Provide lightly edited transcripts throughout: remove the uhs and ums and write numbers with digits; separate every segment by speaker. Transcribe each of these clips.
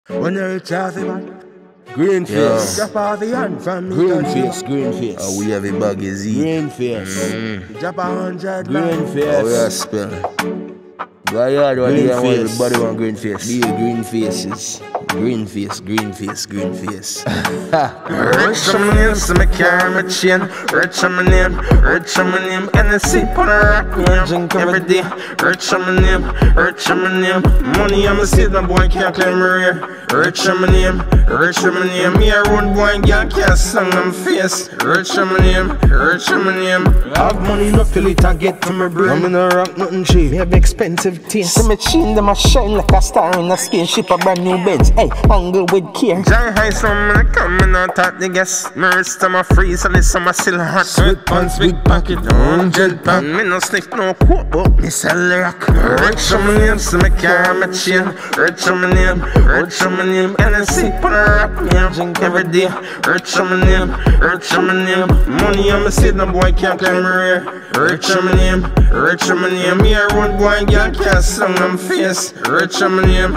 Speaker 1: When you reach out the man,
Speaker 2: Green face.
Speaker 1: drop off the hand from me.
Speaker 2: Green face, green face.
Speaker 3: Oh, we have a bag of Z.
Speaker 2: Green face.
Speaker 1: Drop 100
Speaker 2: Green
Speaker 1: man.
Speaker 3: Oh, yeah,
Speaker 2: face.
Speaker 3: spell. Why you do
Speaker 2: Green
Speaker 3: the
Speaker 2: face.
Speaker 3: body want green face?
Speaker 2: These green faces.
Speaker 3: Green face, green face, green face.
Speaker 4: Rich on my name, so me carry my chain. Rich on my name, and I sip on a rock, me I drink every day. Rich on my name, money on my seat, no boy can't claim me rear. Rich on my name, me a run boy, girl can't sing on my face. Rich on my name,
Speaker 1: Have money no fill it and get to my brain. I'm in a rock nothing cheap. Me have expensive taste.
Speaker 5: See me chin, them a shine like a star in a skin. Ship a brand new Benz, hey, angle with care.
Speaker 4: Jai high, so I'm coming out at the gas. Me wrist on my freeze, and this summer still hot. Sweat pants, big pocket, 100 pound. Me no sniff no coke, but me sell the rock. Rich on my name, so me carry my chain. Rich on my name, and I sip on a rock, me I drink every day. Rich on my name, money on my seat, no boy can't claim me rear. Rich on my name, me a road boy, girl can't sing on my face. Rich on my name,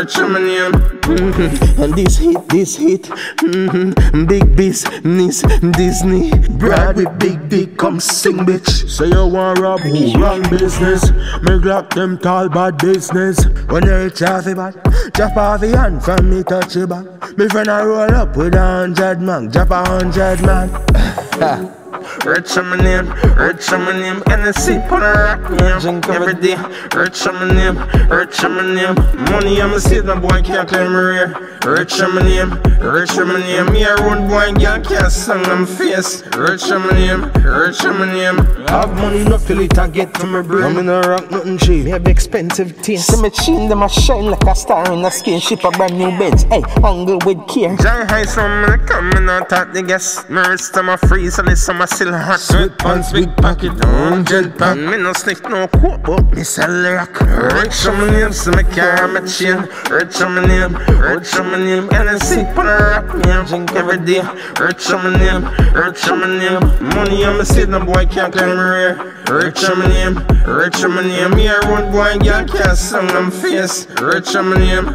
Speaker 1: And this hit, big business, Disney. Brad with big dick, come sing, bitch. Say you want rob who? Wrong business. Me glock them tall bad business. When you reach off the bat, drop off the hand from me touch your back. Me friend I roll up with 100 man, drop 100 man.
Speaker 4: Rich on my name, and I sip on a rock, me I drink every day. Rich on my name, money on my seat, no boy can't claim me rear. Rich on my name, me a run boy, girl can't sing on my face. Rich on my name,
Speaker 1: Have money no fill it and get to my brain. I'm in a rock nothing cheap. Me have expensive taste.
Speaker 5: See me chin, them a shine like a star in a skin. Ship a brand new Benz, hey, angle with care.
Speaker 4: Jai high, so I'm coming out at the gas. Me wrist on my freeze, and this summer still hot. Sweat pants, big pocket, 100 pound. Me no sniff no coke, but me sell the rock. Rich on my name, so me carry my chain. Rich on my name, and I sip on a rock, me I drink every day. Rich on my name, money on my seat, no boy can't claim me rear. Rich on my name, me a road boy, girl can't sing on my face. Rich on my name,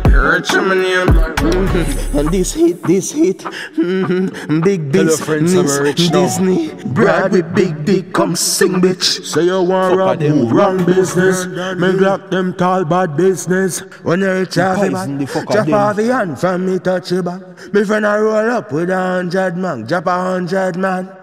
Speaker 1: And this hit, big business, Disney. Brad with big dick, come sing, bitch. Say you want rob who? Wrong business. Me glock them tall bad business. When you reach off the bat, drop off the hand from me touch your back. Me friend I roll up with 100 man, drop 100 man.